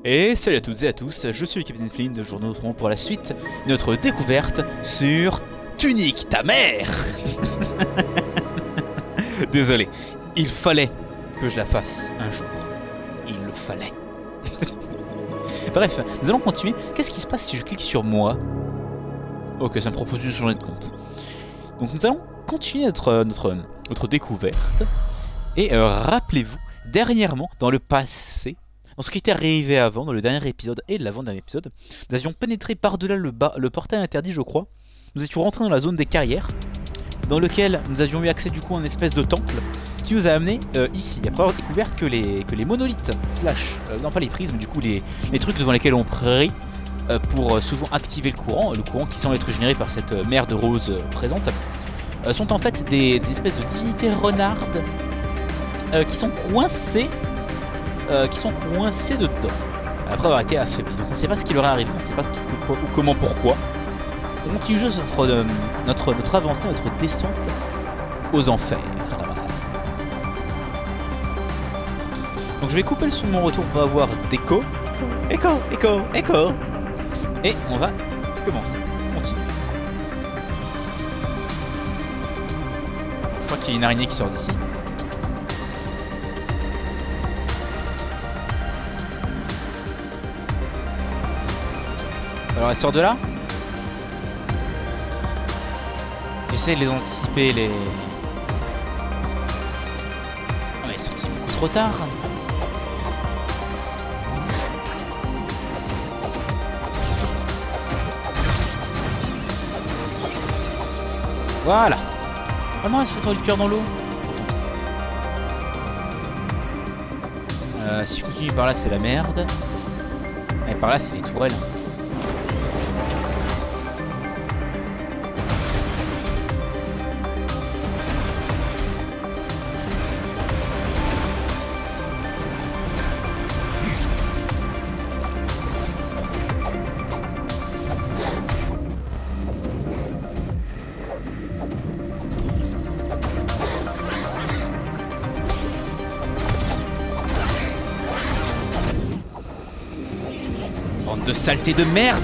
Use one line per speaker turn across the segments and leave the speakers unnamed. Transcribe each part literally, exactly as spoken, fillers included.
Et salut à toutes et à tous, je suis le Capitaine Flynn de Journaux Tron pour la suite de notre découverte sur Tunique ta mère. Désolé, il fallait que je la fasse un jour. Il le fallait. Bref, nous allons continuer. Qu'est-ce qui se passe si je clique sur moi? Ok, ça me propose juste de changer de compte. Donc nous allons continuer notre, notre, notre découverte. Et euh, rappelez-vous, dernièrement, dans le passé, dans ce qui était arrivé avant, dans le dernier épisode et l'avant-dernier épisode, nous avions pénétré par-delà le, le portail interdit, je crois. Nous étions rentrés dans la zone des carrières, dans lequel nous avions eu accès du coup à une espèce de temple, qui nous a amené euh, ici, après avoir découvert que les, que les monolithes, slash, euh, non pas les prismes, du coup les, les trucs devant lesquels on prie, euh, pour euh, souvent activer le courant, le courant qui semble être généré par cette euh, mer de rose euh, présente, euh, sont en fait des, des espèces de divinités renardes, euh, qui sont coincées Euh, qui sont coincés dedans après avoir été affaiblis. Donc on ne sait pas ce qui leur est arrivé, on ne sait pas qui, quoi, ou comment, pourquoi. On continue juste notre, euh, notre, notre avancée, notre descente aux enfers. Donc je vais couper le son de mon retour pour avoir d'écho. Écho, écho, écho. Et on va commencer. On continue. Je crois qu'il y a une araignée qui sort d'ici. Alors elle sort de là. J'essaie de les anticiper les... Oh, elle est sortie beaucoup trop tard. Voilà. Oh non, elle se fait trop le cœur dans l'eau. Euh, si je continue par là c'est la merde. Et par là c'est les tourelles. De saleté de merde.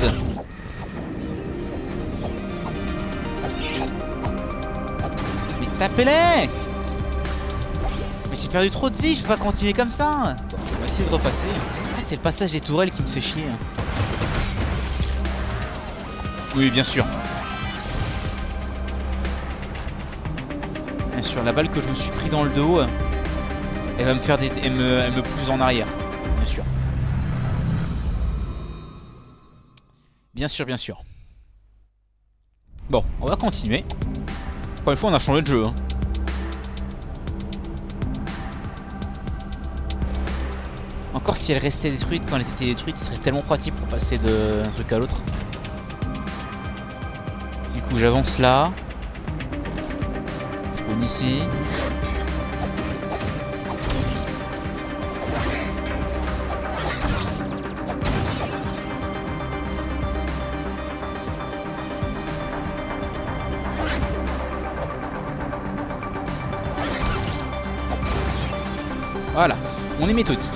Mais tapez-les. Mais j'ai perdu trop de vie, je peux pas continuer comme ça. Bon, on va essayer de repasser. Ah, c'est le passage des tourelles qui me fait chier. Oui, bien sûr. Bien sûr, la balle que je me suis pris dans le dos, elle va me faire des... Elle me, elle me pousse en arrière. Bien sûr. Bien sûr, bien sûr. Bon, on va continuer. Encore une fois, on a changé de jeu. Hein. Encore si elle restait détruite quand elle s'était détruite, ce serait tellement pratique pour passer d'un truc à l'autre. Du coup, j'avance là. Spawn ici. Voilà, on est méthodique.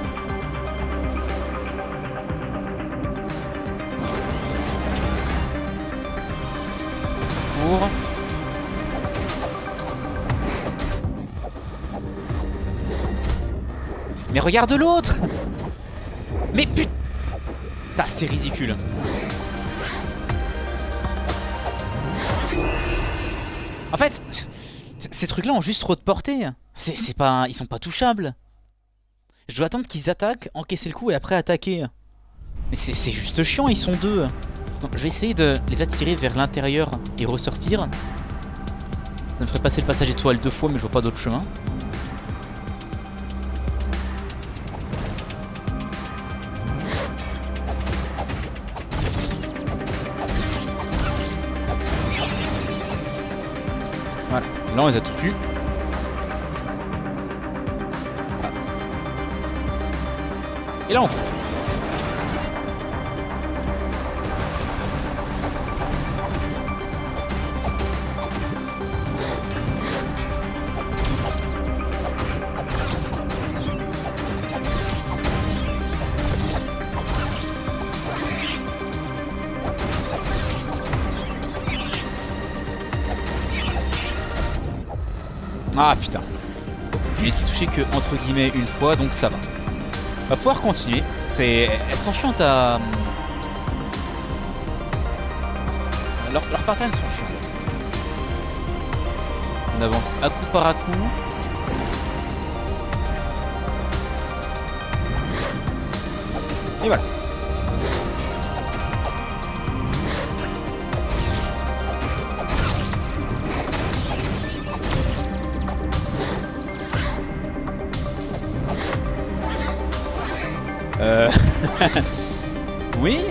Pour... Mais regarde l'autre. Mais putain, c'est ridicule. En fait, ces trucs-là ont juste trop de portée. C'est pas, ils sont pas touchables. Je dois attendre qu'ils attaquent, encaisser le coup et après attaquer. Mais c'est juste chiant, ils sont deux. Donc je vais essayer de les attirer vers l'intérieur et ressortir. Ça me ferait passer le passage étoile deux fois mais je vois pas d'autre chemin. Voilà, là on les a tous tués. Et là on fout. Ah putain. Je n'ai été touché que entre guillemets une fois, donc ça va. On va pouvoir continuer. C'est... Elles sont chiantes à... Leurs leur patterns sont chiants. On avance à coup par à coup. Et voilà. Euh... oui.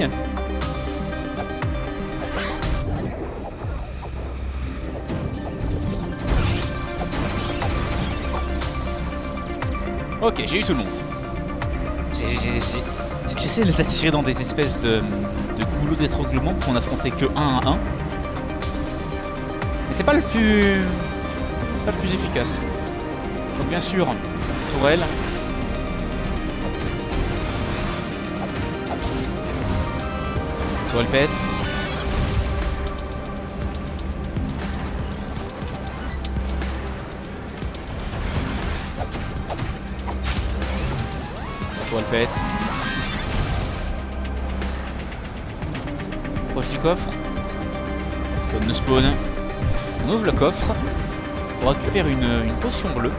Ok, j'ai eu tout le monde. J'essaie de les attirer dans des espèces de, de goulots d'étranglement pour n'affronter que un à un. Mais c'est pas le plus... pas le plus efficace. Donc bien sûr, tourelle. Tourelle pète. Tourelle pète. Proche du coffre. Spawn de spawn. On ouvre le coffre. On récupère une, une potion bleue.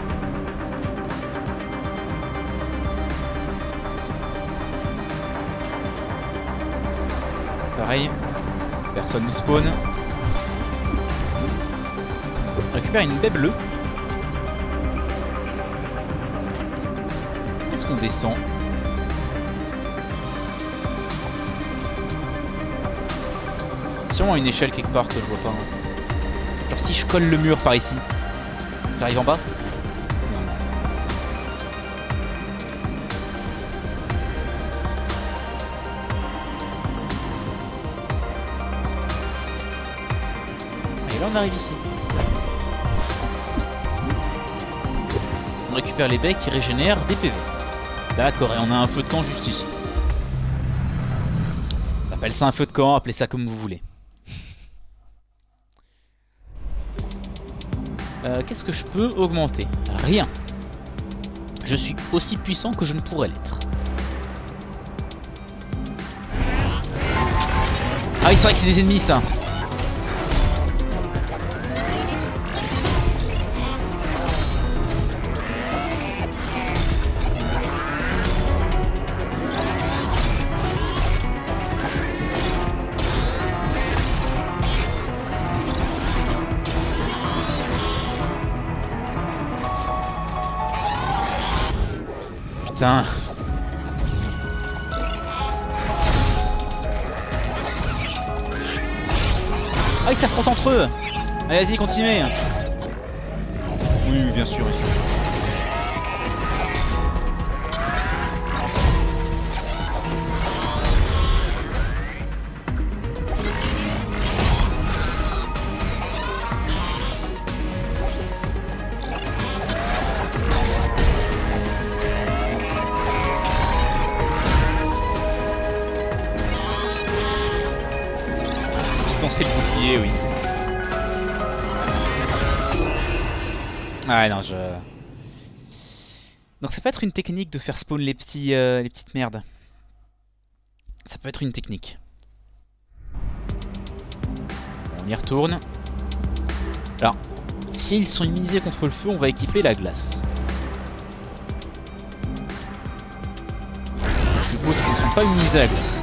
Pareil. Personne ne spawn. On récupère une baie bleue. Est-ce qu'on descend? Sûrement une échelle quelque part que je vois pas. Hein. Genre si je colle le mur par ici, j'arrive en bas. Et là on arrive ici. On récupère les baies qui régénèrent des P V. D'accord, et on a un feu de camp juste ici. On appelle ça un feu de camp, appelez ça comme vous voulez. Euh, Qu'est-ce que je peux augmenter? Rien. Je suis aussi puissant que je ne pourrais l'être. Ah oui, c'est vrai que c'est des ennemis ça. Putain. Ah ils s'affrontent entre eux. Allez vas-y continuez. Oui bien sûr. C'est le bouclier, oui. Ah non, je... Donc ça peut être une technique de faire spawn les petits, euh, les petites merdes. Ça peut être une technique. On y retourne. Alors, s'ils sont immunisés contre le feu, on va équiper la glace. Je suppose qu'ils ne sont pas immunisés à la glace.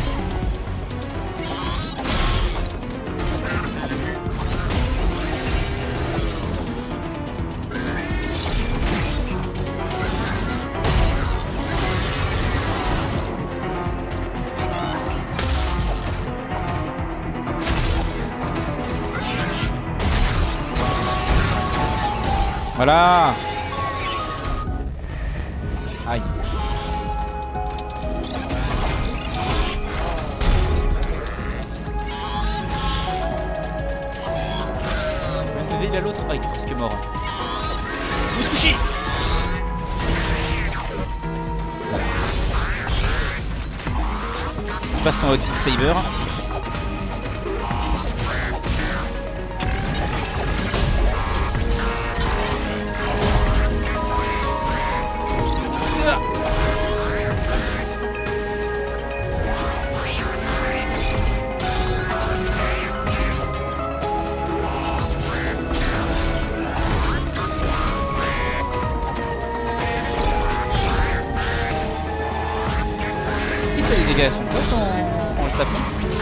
Voilà. Aïe. Le P V il a l'autre. Ah il est presque mort. Vous se couchez. Voilà. On passe en mode Beat Saber. dégâts sont potes en, en le tapant.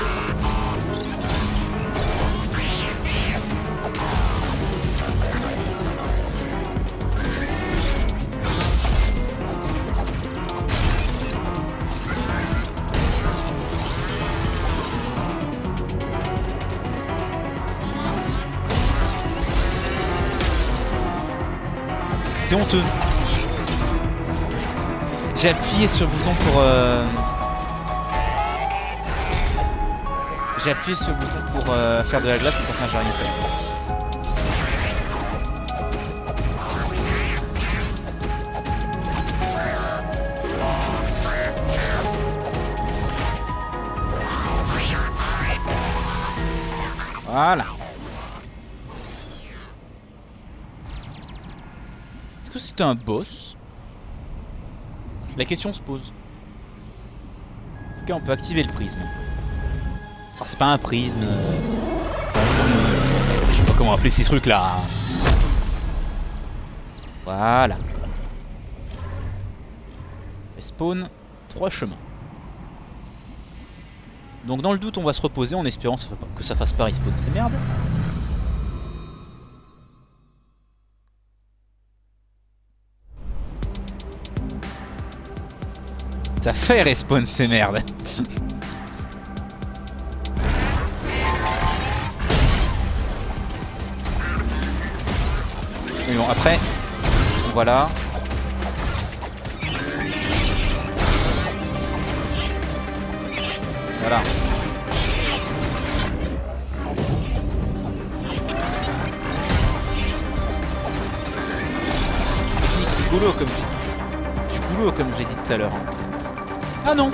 C'est honteux. J'ai appuyé sur le bouton pour... Euh... J'ai appuyé sur le bouton pour euh, faire de la glace, mais pour ça j'ai rien fait. Voilà. Est-ce que c'était un boss? La question se pose. En tout cas, on peut activer le prisme. Alors, c'est pas un prisme. Euh... Je sais pas comment appeler ces trucs là. Voilà. Et spawn trois chemins. Donc, dans le doute, on va se reposer en espérant que ça fasse pas respawn ces merdes. Ça fait respawn ces merdes. Mais bon, après, voilà. Voilà. Du boulot comme du boulot comme j'ai dit tout à l'heure. Ah non.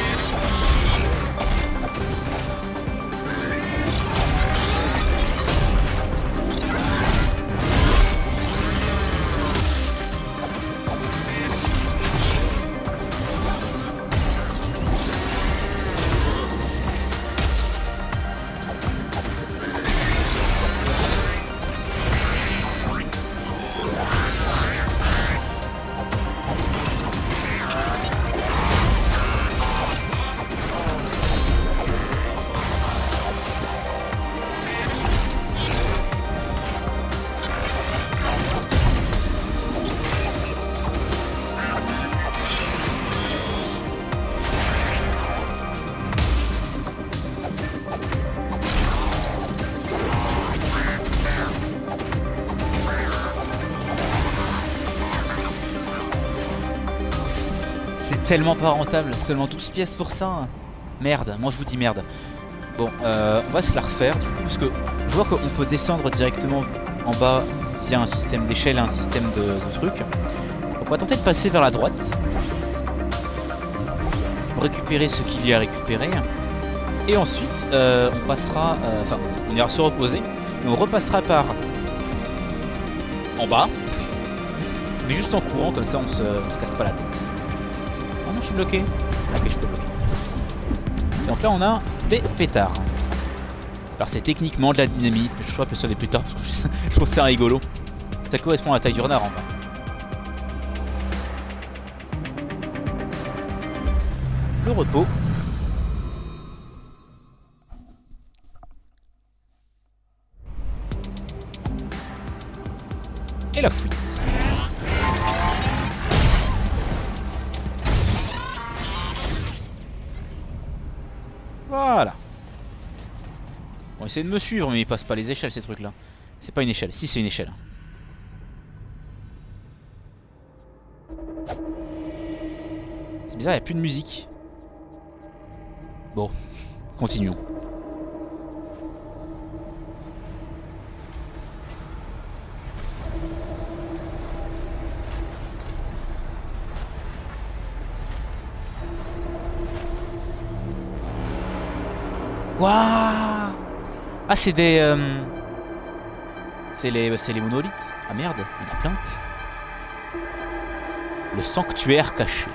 Tellement pas rentable, seulement douze pièces pour ça. Merde, moi je vous dis merde. Bon, euh, on va se la refaire du coup, parce que je vois qu'on peut descendre directement en bas via un système d'échelle et un système de, de trucs. Donc on va tenter de passer vers la droite. Récupérer ce qu'il y a à récupérer. Et ensuite, euh, on passera... Euh, enfin, on ira se reposer. Et on repassera par... en bas. Mais juste en courant, comme ça on se, on se casse pas la tête. Je suis bloqué. Ok, je peux bloquer. Donc là, on a des pétards. Alors, c'est techniquement de la dynamite, mais je crois que ce sont des pétards parce que je, je trouve ça rigolo. Ça correspond à la taille du renard en bas. Le repos. Et la fuite. Voilà. Bon, essayez de me suivre, mais ils passent pas les échelles ces trucs là. C'est pas une échelle. Si, c'est une échelle. C'est bizarre, il n'y a plus de musique. Bon, continuons. Waouh! Ah, c'est des... Euh... C'est les, c'est les monolithes. Ah merde, il y en a plein. Le sanctuaire caché.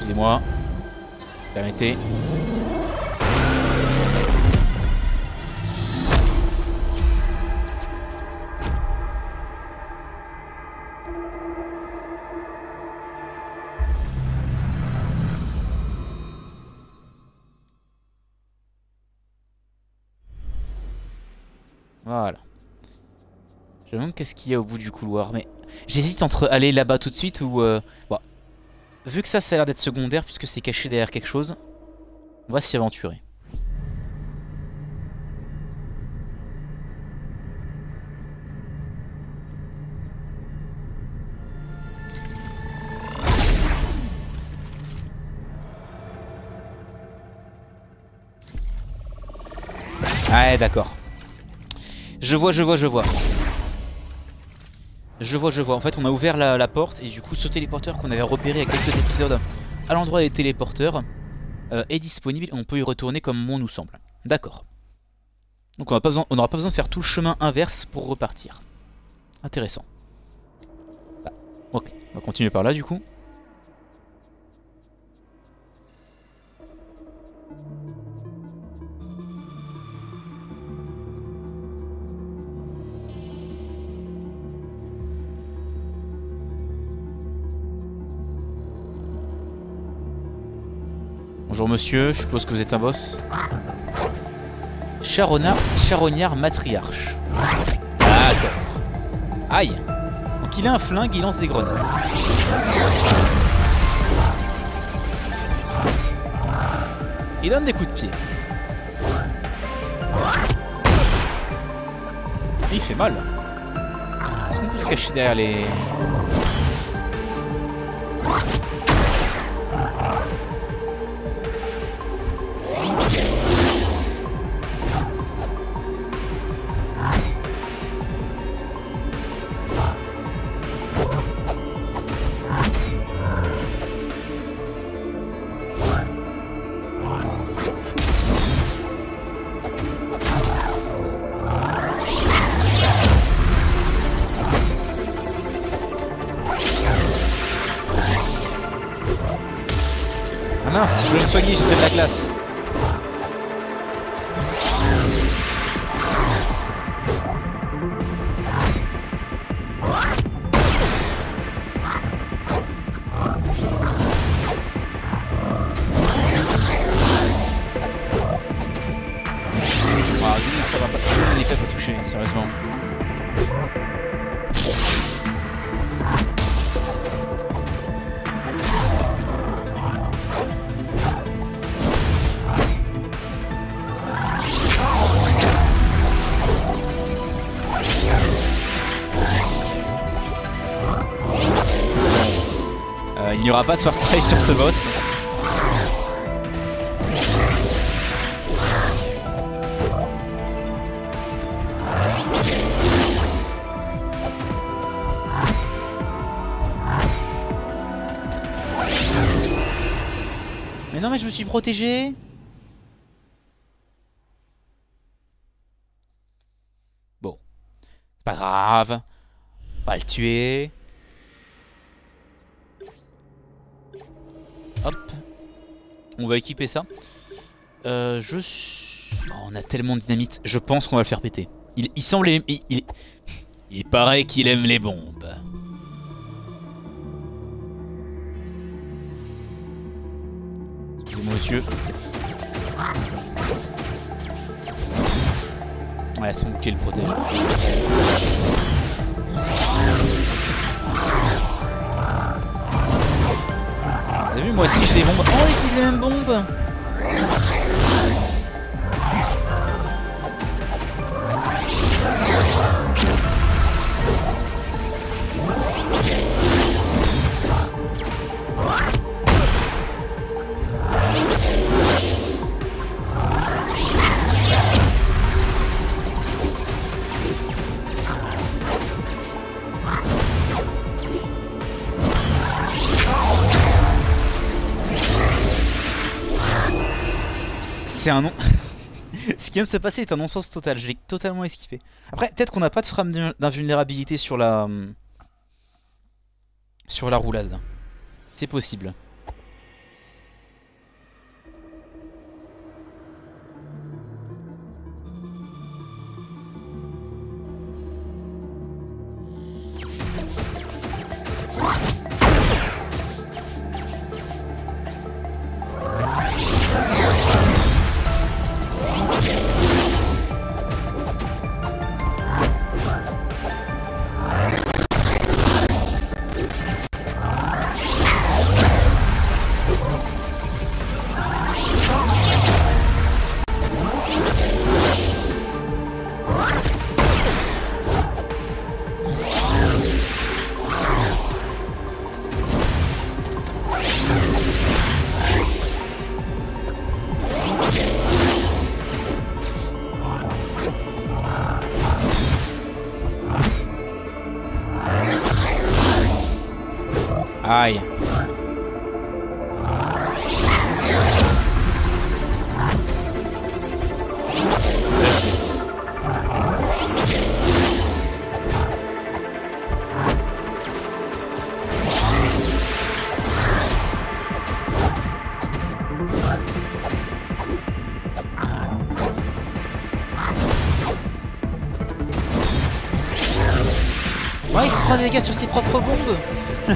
Excusez-moi. Permettez. Voilà. Je me demande qu'est-ce qu'il y a au bout du couloir, mais j'hésite entre aller là-bas tout de suite ou... Euh... Bon. Vu que ça, ça a l'air d'être secondaire puisque c'est caché derrière quelque chose, on va s'y aventurer. Ouais, d'accord. Je vois, je vois, je vois. Je vois, je vois. En fait, on a ouvert la, la porte et du coup, ce téléporteur qu'on avait repéré il y a quelques épisodes à l'endroit des téléporteurs euh, est disponible et on peut y retourner comme bon nous semble. D'accord. Donc on n'aura pas besoin, on n'aura pas besoin de faire tout le chemin inverse pour repartir. Intéressant. Bah, ok, on va continuer par là du coup. Bonjour monsieur, je suppose que vous êtes un boss. Charognard, charognard matriarche. Ah, d'accord. Aïe. Donc il a un flingue, il lance des grenades. Il donne des coups de pied. Et il fait mal. Est-ce qu'on peut se cacher derrière les... Ah mince, si je voulais me soigner, j'ai fait de la glace. Ah, lui, ça va pas. Il est fait pour toucher, sérieusement. Il n'y aura pas de first try sur ce boss. Mais non, mais je me suis protégé. Bon, c'est pas grave. On va le tuer. Hop, on va équiper ça. Euh, je... Oh, on a tellement de dynamite, je pense qu'on va le faire péter. Il, il semble... Il, il, il paraît qu'il aime les bombes. Excusez-moi monsieur. Ouais, son bouclier le protège. Vous avez vu, moi aussi j'ai des bombes. Oh, on utilise les mêmes bombes. C'est un non. Ce qui vient de se passer est un non-sens total. Je l'ai totalement esquivé. Après, peut-être qu'on n'a pas de frame d'invulnérabilité sur la sur la roulade. C'est possible. Aïe. Ouais, il se prend des dégâts sur ses propres bombes.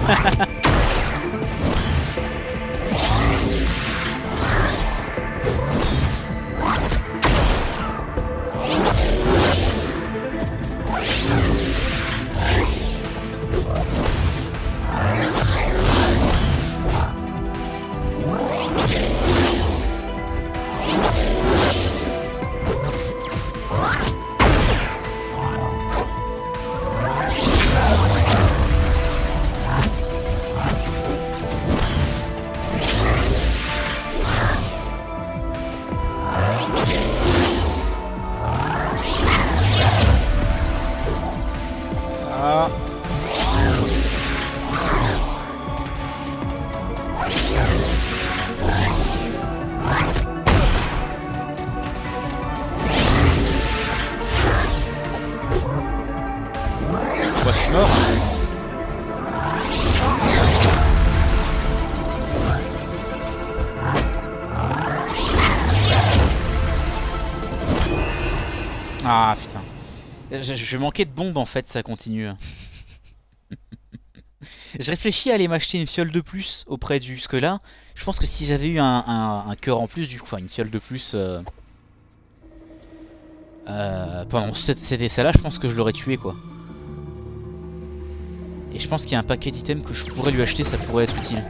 Ah putain. Je, je manquais de bombes en fait, ça continue. Je réfléchis à aller m'acheter une fiole de plus auprès du... Parce que là, je pense que si j'avais eu un, un, un cœur en plus, du coup, enfin une fiole de plus... Euh, euh, pendant cet essai-là, je pense que je l'aurais tué quoi. Et je pense qu'il y a un paquet d'items que je pourrais lui acheter, ça pourrait être utile.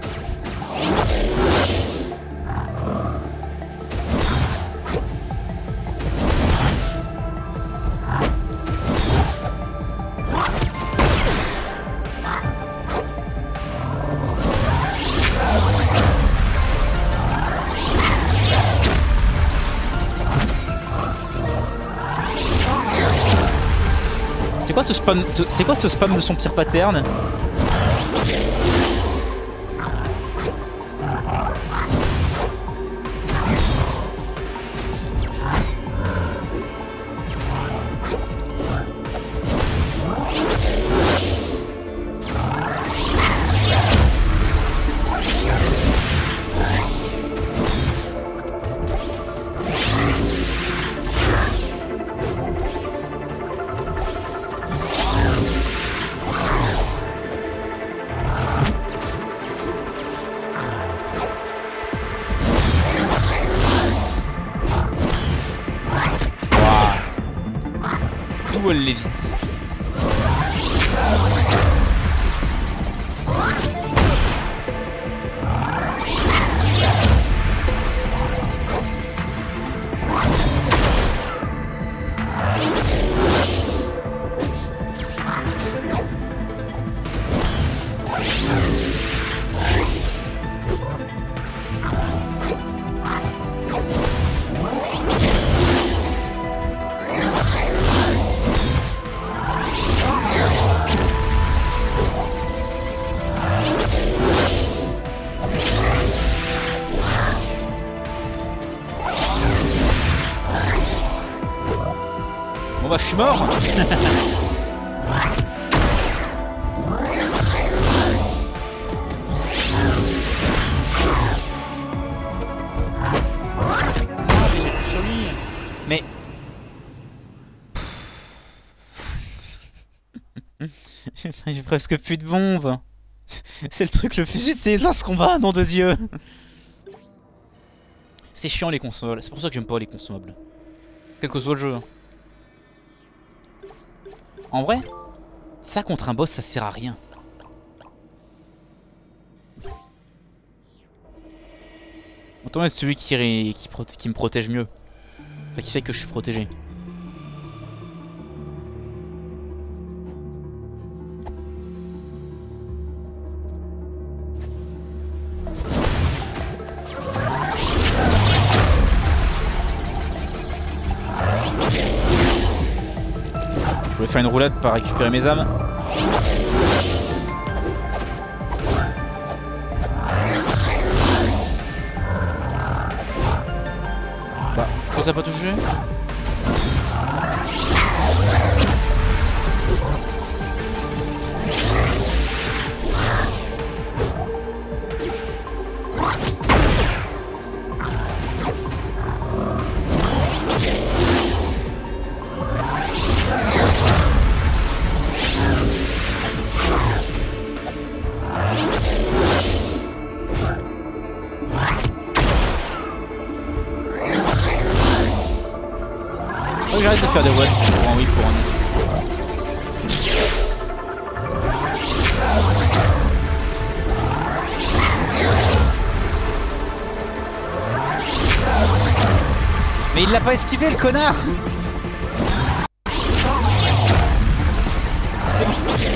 C'est quoi ce spam, c'est quoi ce spam de son pire pattern? D'où elle l'évite. Bon bah je suis mort. Mais j'ai presque plus de bombes. C'est le truc le plus utile dans ce combat, nom de Dieu. C'est chiant les consoles, c'est pour ça que j'aime pas les consommables. Quel que soit le jeu. En vrai, ça contre un boss ça sert à rien. Autant être celui qui, qui, qui me protège mieux. Enfin qui fait que je suis protégé. Je vais faire une roulade pour récupérer mes âmes. Pourquoi ça n'a pas touché? J'arrête de faire des watts pour un oui pour un non. Mais il l'a pas esquivé le connard. C'est bon.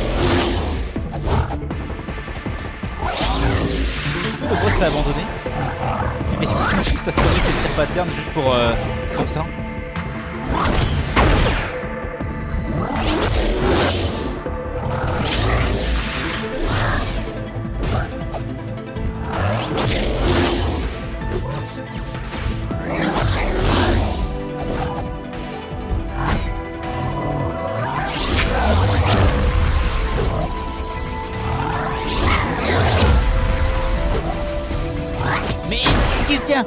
Est-ce que le boss l'a abandonné? Est-ce qu'il s'est juste assuré que c'est le tir pattern juste pour euh, comme ça? Mais qui tient?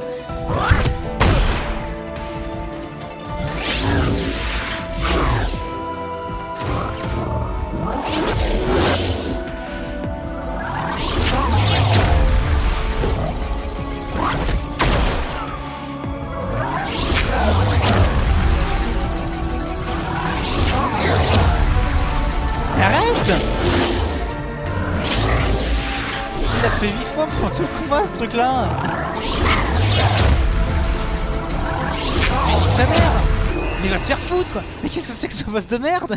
Arrête! Il a fait huit fois pour tout le combat ce truc là! Mais sa mère! Mais il va te faire foutre! Mais qu'est-ce que c'est que ce boss de merde?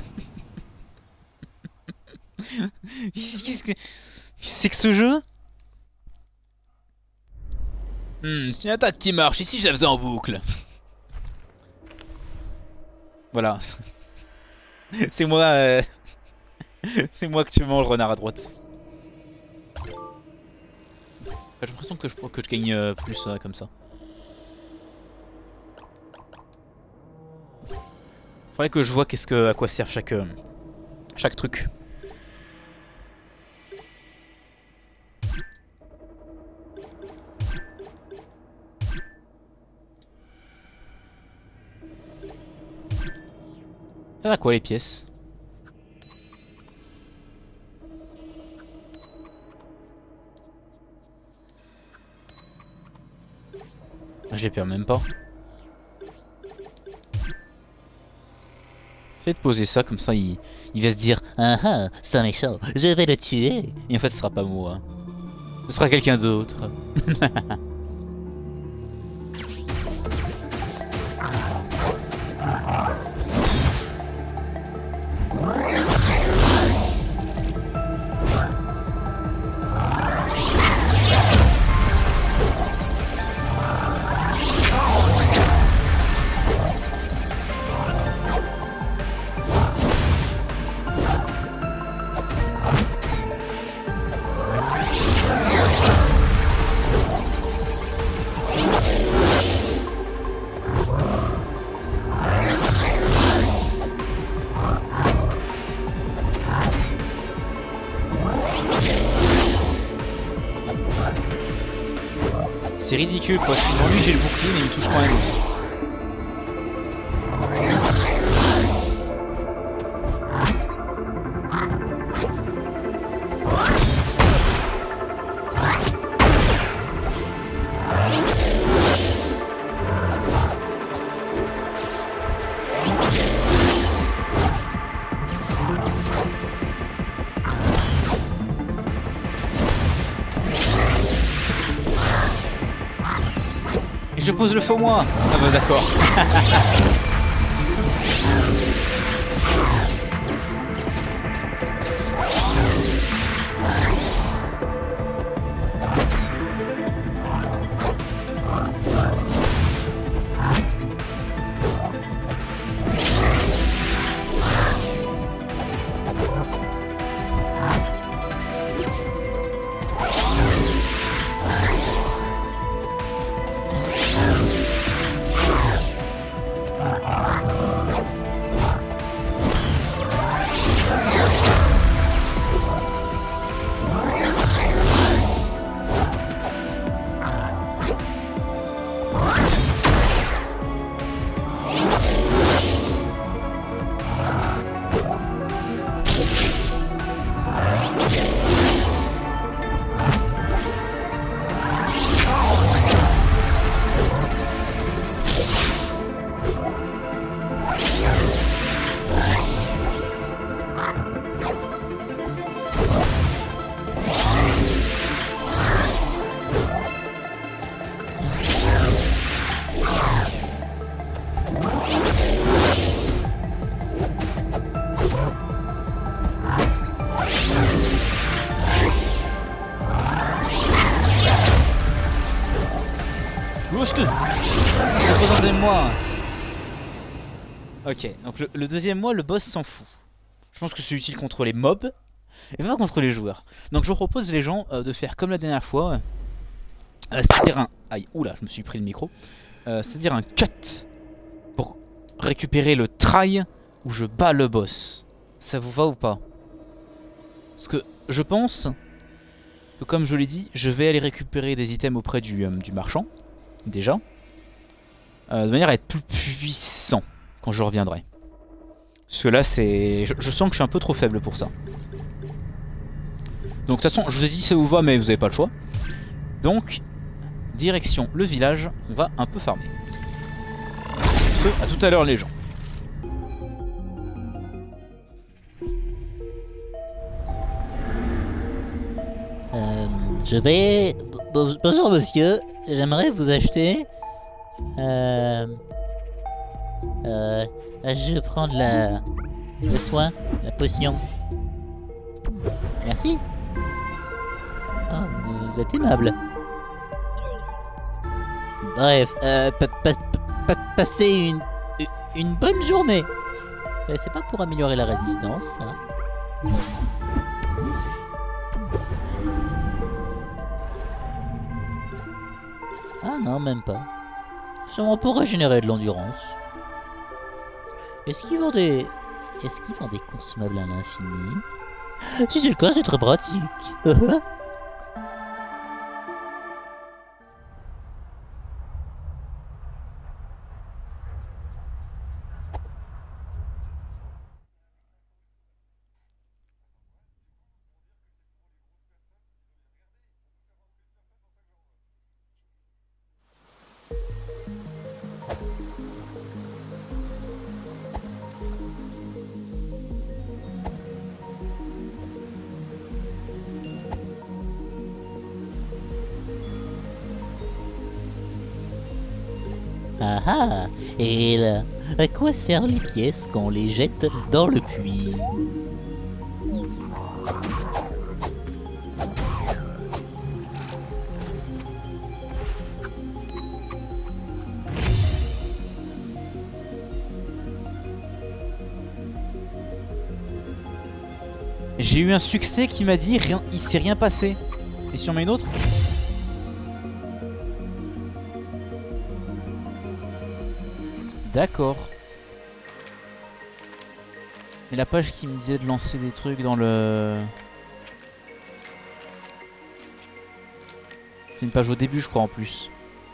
Qu'est-ce que c'est que ce jeu? Hmm, c'est une attaque qui marche, ici je la faisais en boucle. Voilà. C'est moi... Euh... C'est moi que tu manges, renard à droite. J'ai l'impression que je, que je gagne euh, plus euh, comme ça. Faudrait que je vois qu'est-ce que, à quoi sert chaque, euh, chaque truc. Ça va quoi les pièces? Je les perds même pas. Faites poser ça comme ça, il, il va se dire ah ah, c'est un méchant, je vais le tuer. Et en fait, ce sera pas moi. Ce sera quelqu'un d'autre. C'est ridicule quoi, sinon lui j'ai le bouclier mais il me touche quand même. Je pose le faux moi. Ah bah d'accord. Ok, donc le, le deuxième mois, le boss s'en fout. Je pense que c'est utile contre les mobs et pas contre les joueurs. Donc je vous propose les gens euh, de faire comme la dernière fois. Euh, C'est-à-dire un... Aïe, oula, je me suis pris le micro. Euh, C'est-à-dire un cut pour récupérer le try où je bats le boss. Ça vous va ou pas? Parce que je pense que, comme je l'ai dit, je vais aller récupérer des items auprès du, euh, du marchand. Déjà. Euh, de manière à être plus puissant quand je reviendrai. Parce que là, c'est... Je, je sens que je suis un peu trop faible pour ça. Donc de toute façon, je vous ai dit ça vous va, mais vous n'avez pas le choix. Donc, direction le village, on va un peu farmer. Ce, à tout à l'heure les gens.
Euh, je vais... Bon- bonjour monsieur, j'aimerais vous acheter... Euh... Euh... Je prends de la... le soin, la potion. Merci. Oh, vous êtes aimable. Bref, euh, pa pa pa passez une... une bonne journée. Euh, C'est pas pour améliorer la résistance, hein. Ah non, même pas. Sûrement pour régénérer de l'endurance. Est-ce qu'ils vendent des... Est-ce qu'ils vendent des consommables à l'infini? Si c'est le cas, c'est très pratique. Ah ah. Et là, à quoi servent les pièces quand on les jette dans le puits?
J'ai eu un succès qui m'a dit rien, il s'est rien passé. Et si on met une autre? D'accord. Et la page qui me disait de lancer des trucs dans le... C'est une page au début je crois en plus.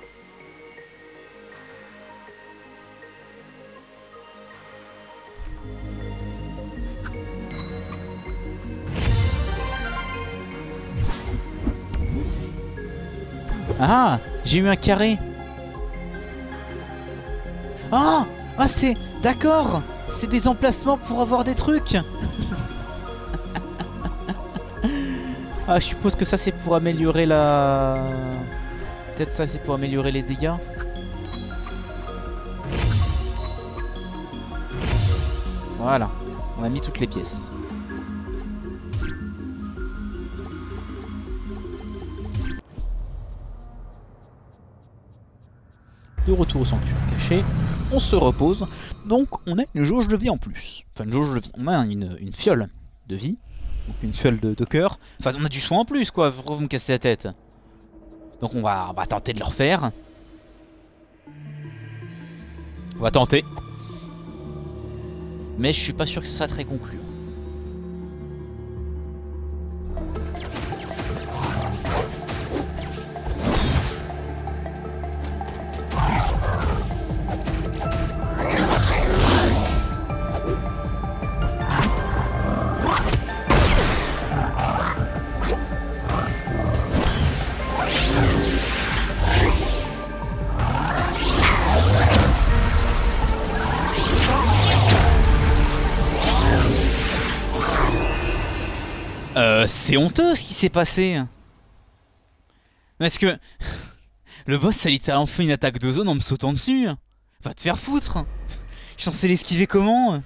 Ah, j'ai eu un carré. Ah, ah c'est... D'accord. C'est des emplacements pour avoir des trucs. Ah, je suppose que ça c'est pour améliorer la... Peut-être ça c'est pour améliorer les dégâts. Voilà, on a mis toutes les pièces. De retour au sanctuaire caché, on se repose, donc on a une jauge de vie en plus. Enfin une jauge de vie, on a une, une fiole de vie, donc une fiole de, de cœur. Enfin on a du soin en plus quoi, pourquoi vous me cassez la tête? Donc on va, on va tenter de le refaire. On va tenter. Mais je suis pas sûr que ce soit très concluant. Euh, c'est honteux ce qui s'est passé. Parce que le boss a littéralement fait une attaque de zone en me sautant dessus. Va te faire foutre. Je suis censé l'esquiver comment?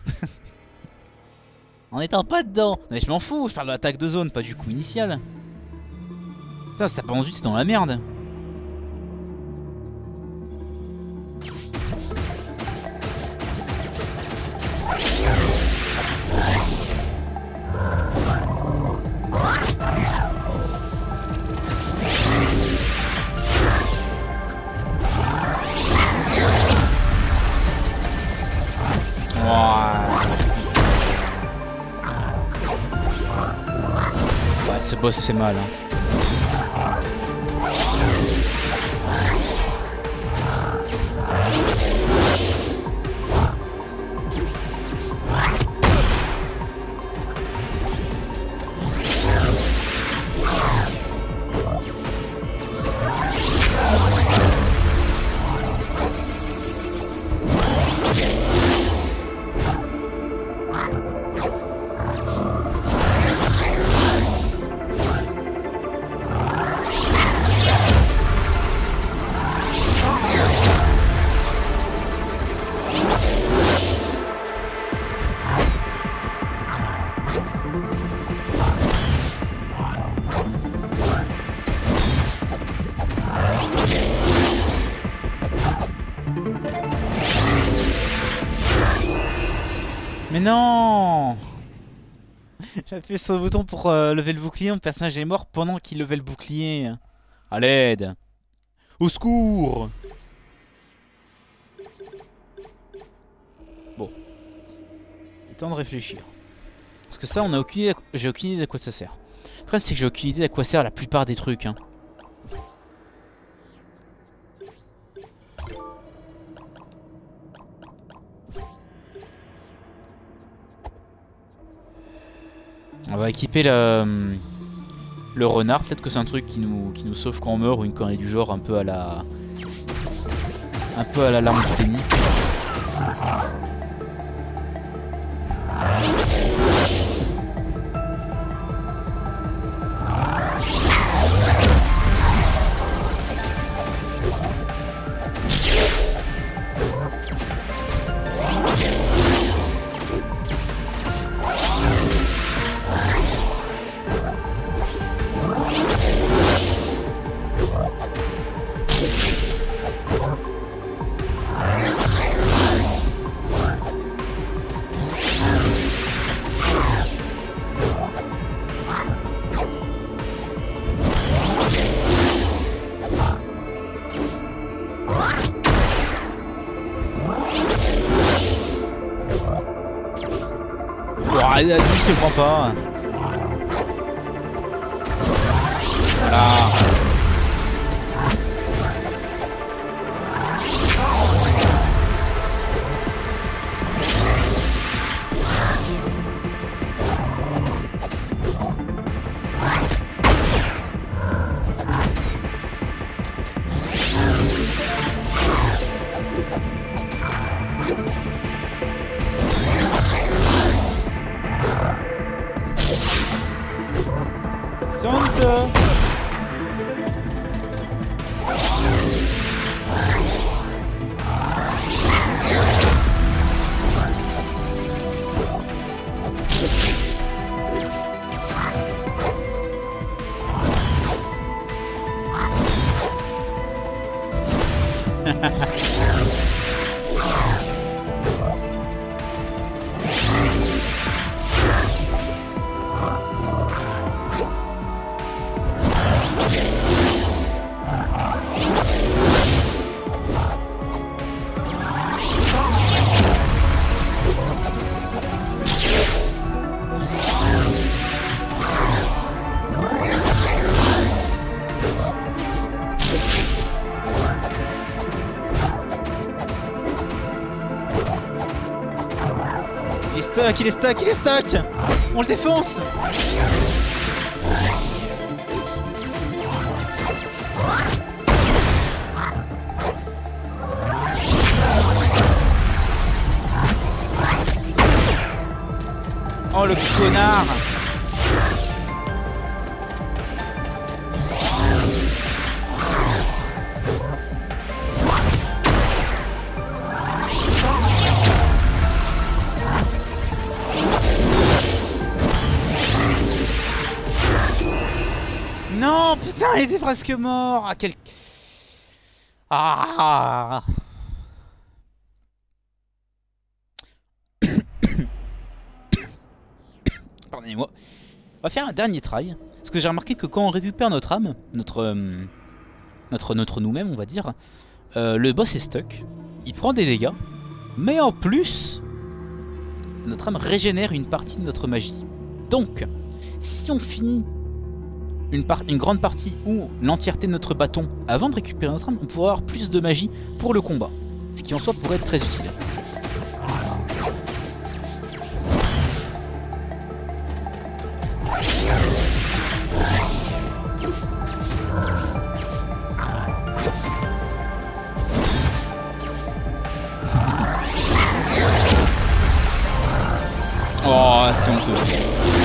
En étant pas dedans.
Mais je m'en fous, je parle de l'attaque de zone, pas du coup initial. Putain, si t'as pas rendu, c'est dans la merde. Ouais, ce boss fait mal, hein. Mais non! J'ai appuyé sur le bouton pour euh, lever le bouclier, mon personnage est mort pendant qu'il levait le bouclier. À l'aide! Au secours! Bon. Il est temps de réfléchir. Parce que ça, on a aucune idée, j'ai aucune idée à quoi ça sert. Le problème, c'est que j'ai aucune idée à quoi sert la plupart des trucs. Hein. On va équiper le, le renard. Peut-être que c'est un truc qui nous, qui nous sauve quand on meurt ou une connerie du genre un peu à la... Un peu à la larme du déni. Ah, la douche ne prend pas. Voilà. Il est stuck, il est stuck! On le défonce! Oh le connard! Non, putain, il était presque mort. Ah, quel... Ah. Pardonnez-moi. On va faire un dernier try. Parce que j'ai remarqué que quand on récupère notre âme, notre, euh, notre, notre nous-mêmes, on va dire, euh, le boss est stuck. Il prend des dégâts. Mais en plus, notre âme régénère une partie de notre magie. Donc, si on finit une, par une grande partie ou l'entièreté de notre bâton avant de récupérer notre âme, on pourra avoir plus de magie pour le combat. Ce qui en soi pourrait être très utile. Oh, c'est honteux.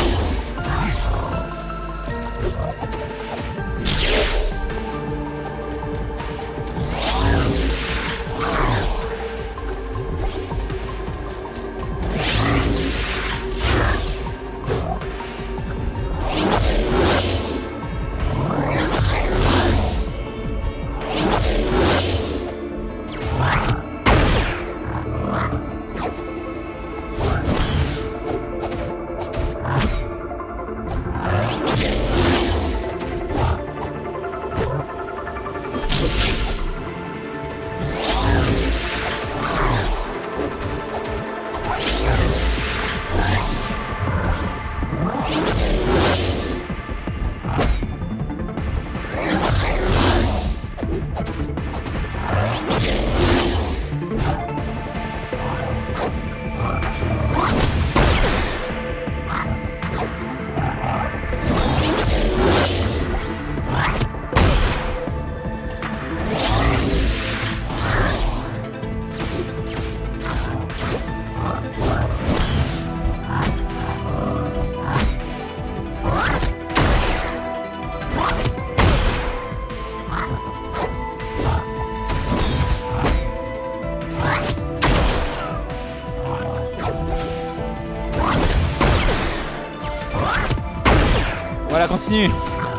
Voilà, continue.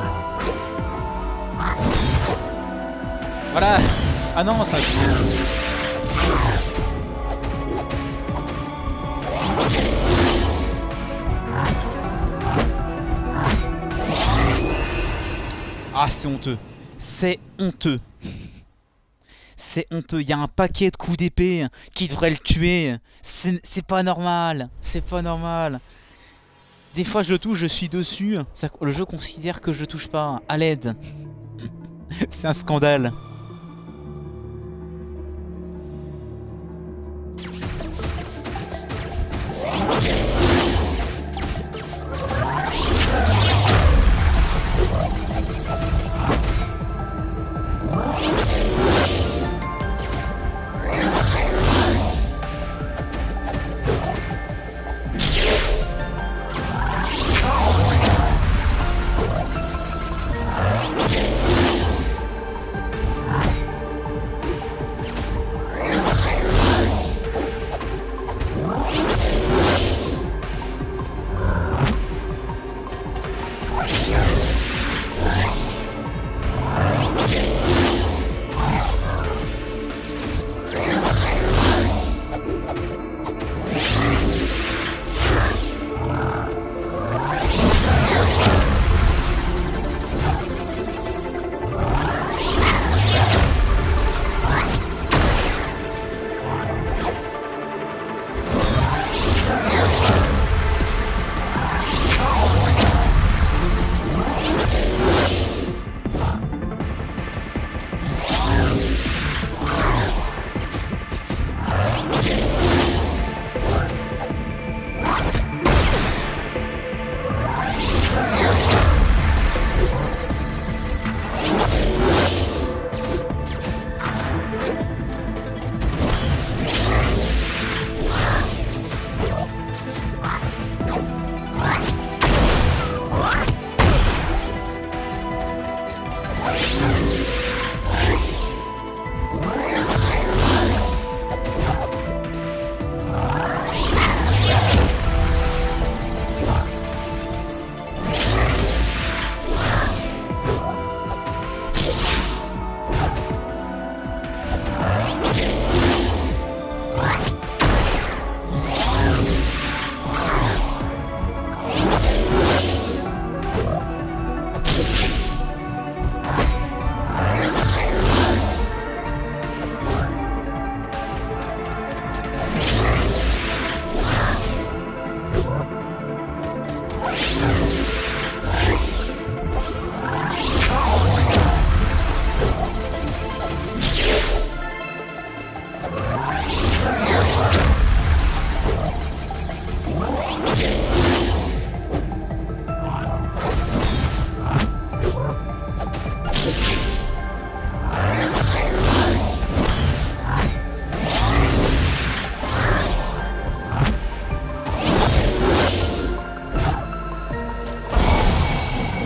Voilà. Ah non, ça... Ah, c'est honteux. C'est honteux. C'est honteux. Il y a un paquet de coups d'épée qui devrait le tuer. C'est pas normal. C'est pas normal. Des fois je le touche, je suis dessus. Ça, le jeu considère que je touche pas. À l'aide. C'est un scandale.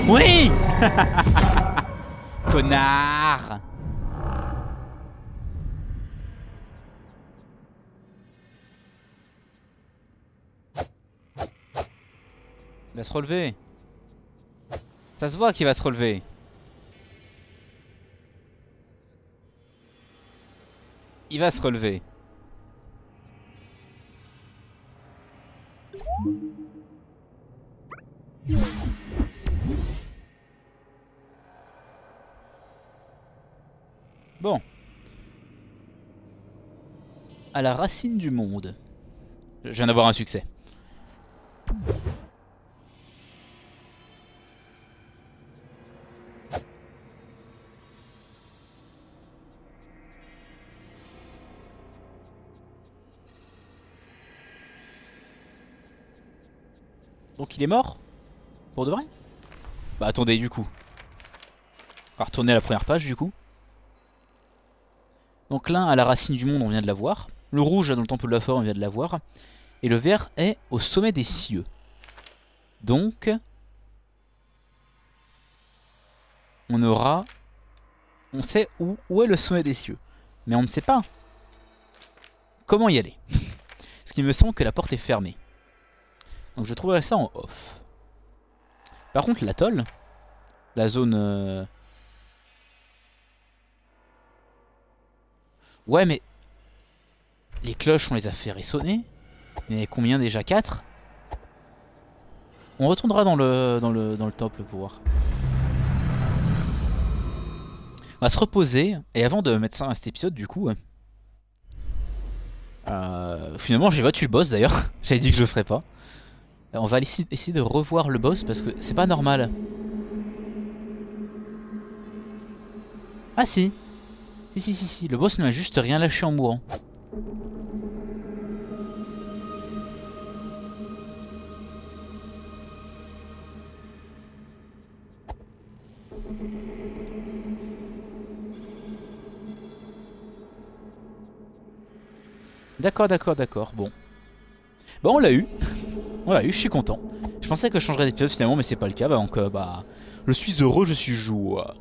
Oui. Connard. Il va se relever. Ça se voit qu'il va se relever. Il va se relever. Bon. À la racine du monde. Je viens d'avoir un succès. Donc il est mort? Pour de vrai? Bah attendez du coup. On va retourner à la première page du coup. Donc l'un à la racine du monde, on vient de l'avoir. Le rouge dans le temple de la forêt, on vient de l'avoir. Et le vert est au sommet des cieux. Donc on aura... On sait où, où est le sommet des cieux. Mais on ne sait pas comment y aller. Ce qui me semble que la porte est fermée. Donc je trouverai ça en off. Par contre l'atoll, la zone... Euh... Ouais mais... Les cloches on les a fait résonner. Mais combien déjà? Quatre? On retournera dans le, dans le, dans le temple pour voir. On va se reposer. Et avant de mettre ça à cet épisode du coup... Euh, finalement j'ai battu le boss d'ailleurs. J'avais dit que je le ferais pas. On va essayer, essayer de revoir le boss parce que c'est pas normal. Ah si. Si si si si. Le boss ne m'a juste rien lâché en mourant. D'accord d'accord d'accord. Bon. Bon on l'a eu. On l'a eu, je suis content. Je pensais que je changerais d'épisode finalement, mais c'est pas le cas. Bah, donc, euh, bah, je suis heureux, je suis joie.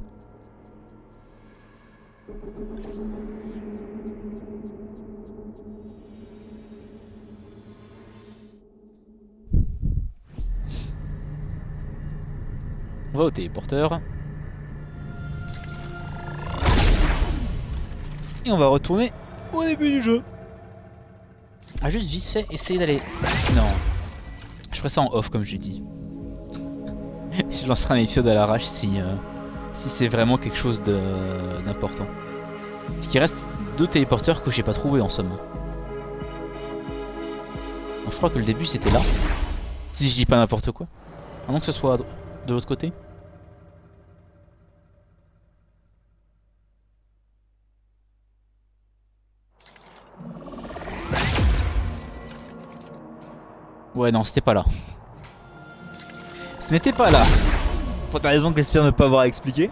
On va au téléporteur. Et on va retourner au début du jeu. Ah, juste vite fait, essayer d'aller... Non. Je ferai ça en off comme j'ai dit. Je lancerai un épisode à l'arrache si, euh, si c'est vraiment quelque chose d'important. Ce qui reste deux téléporteurs que j'ai pas trouvé en somme. Donc, je crois que le début c'était là. Si je dis pas n'importe quoi. À moins que ce soit de l'autre côté. Ouais non c'était pas là. Ce n'était pas là. Pour ta raison que j'espère ne pas avoir expliqué.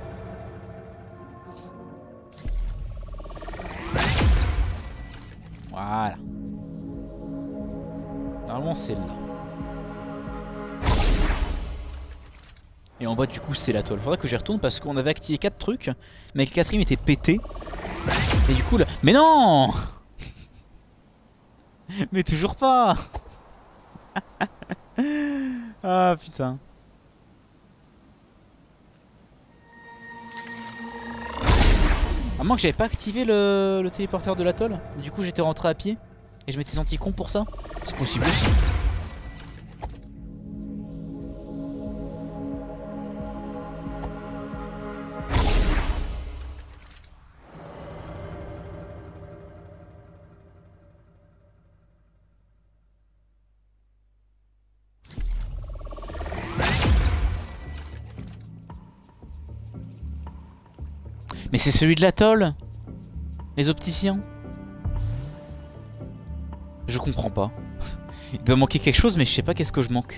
Voilà. Normalement c'est là. Et en bas du coup c'est la toile. Faudrait que j'y retourne parce qu'on avait activé quatre trucs. Mais le quatrième était pété. Et du coup là... Mais non. Mais toujours pas. Ah putain. À moins que j'avais pas activé le, le téléporteur de l'atoll. Du coup j'étais rentré à pied. Et je m'étais senti con pour ça. C'est possible aussi. Mais c'est celui de l'atoll. Les opticiens. Je comprends pas. Il doit manquer quelque chose mais je sais pas qu'est-ce que je manque.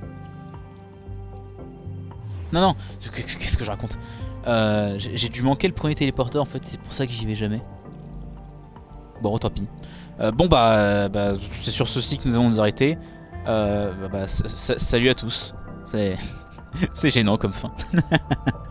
Non non, qu'est-ce que je raconte, euh, j'ai dû manquer le premier téléporteur en fait, c'est pour ça que j'y vais jamais. Bon tant pis. euh, Bon bah, bah c'est sur ceci que nous allons nous arrêter. euh, bah, bah, Salut à tous. C'est... C'est gênant comme fin.